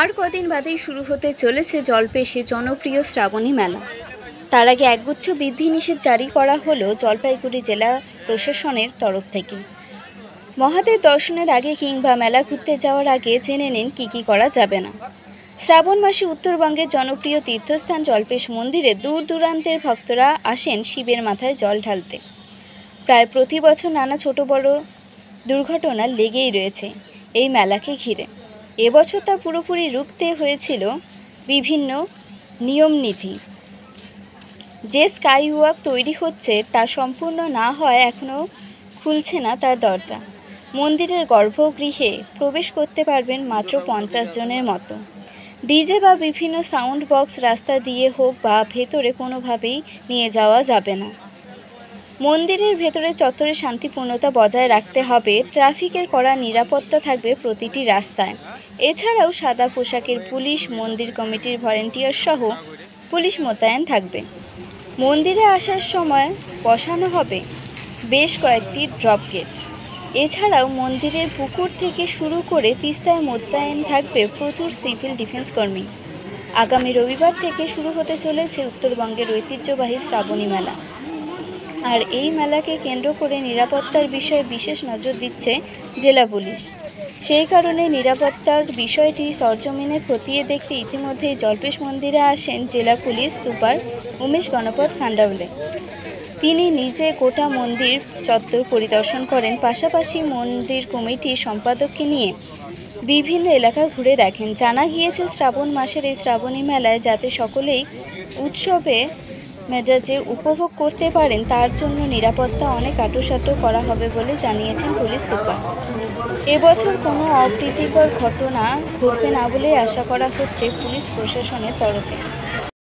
আর কদিন বাদেই শুরু হতে চলেছে জলপেশে জনপ্রিয় শ্রাবণী মেলা। তার আগে একগুচ্ছ বিধিনিষেধ জারি করা হলো জলপাইগুড়ি জেলা প্রশাসনের তরফ থেকে। মহাদেব দর্শনের আগে কিংবা মেলা ঘুরতে যাওয়ার আগে জেনে নিন কী করা যাবে না। শ্রাবণ মাসে উত্তরবঙ্গের জনপ্রিয় তীর্থস্থান জলপেশ মন্দিরে দূর দূরান্তের ভক্তরা আসেন শিবের মাথায় জল ঢালতে। প্রায় প্রতি বছর নানা ছোট বড় দুর্ঘটনা লেগেই রয়েছে এই মেলাকে ঘিরে। এবছর তা পুরোপুরি রুখতে হয়েছিল বিভিন্ন নিয়মনীতি। যে স্কাইওয়াক তৈরি হচ্ছে তা সম্পূর্ণ না হয় এখনও খুলছে না তার দরজা। মন্দিরের গর্ভগৃহে প্রবেশ করতে পারবেন মাত্র 50 জনের মতো। ডিজে বা বিভিন্ন সাউন্ড বক্স রাস্তা দিয়ে হোক বা ভেতরে কোনোভাবেই নিয়ে যাওয়া যাবে না। মন্দিরের ভেতরে চত্বরে শান্তিপূর্ণতা বজায় রাখতে হবে। ট্রাফিকের কড়া নিরাপত্তা থাকবে প্রতিটি রাস্তায়। এছাড়াও সাদা পোশাকের পুলিশ, মন্দির কমিটির ভলেন্টিয়ার সহ পুলিশ মোতায়েন থাকবে। মন্দিরে আসার সময় বসানো হবে বেশ কয়েকটি ড্রপ গেট। এছাড়াও মন্দিরের পুকুর থেকে শুরু করে তিস্তায় মোতায়েন থাকবে প্রচুর সিভিল ডিফেন্স কর্মী। আগামী রবিবার থেকে শুরু হতে চলেছে উত্তরবঙ্গের ঐতিহ্যবাহী শ্রাবণী মেলা। আর এই মেলাকে কেন্দ্র করে নিরাপত্তার বিষয়ে বিশেষ নজর দিচ্ছে জেলা পুলিশ। সেই কারণে নিরাপত্তার বিষয়টি সরজমিনে খতিয়ে দেখতে ইতিমধ্যেই জলপেশ মন্দিরে আসেন জেলা পুলিশ সুপার উমেশ গণপত খান্ডাওয়ালে। তিনি নিজে গোটা মন্দির চত্বর পরিদর্শন করেন, পাশাপাশি মন্দির কমিটির সম্পাদককে নিয়ে বিভিন্ন এলাকা ঘুরে দেখেন। জানা গিয়েছে শ্রাবণ মাসের এই শ্রাবণী মেলায় যাতে সকলেই উৎসবে মেজাজে উপভোগ করতে পারেন তার জন্য নিরাপত্তা অনেক আঁটোসাঁটো করা হবে বলে জানিয়েছেন পুলিশ সুপার। এবছর কোনো অপ্রীতিকর ঘটনা ঘটবে না বলে আশা করা হচ্ছে পুলিশ প্রশাসনের তরফে।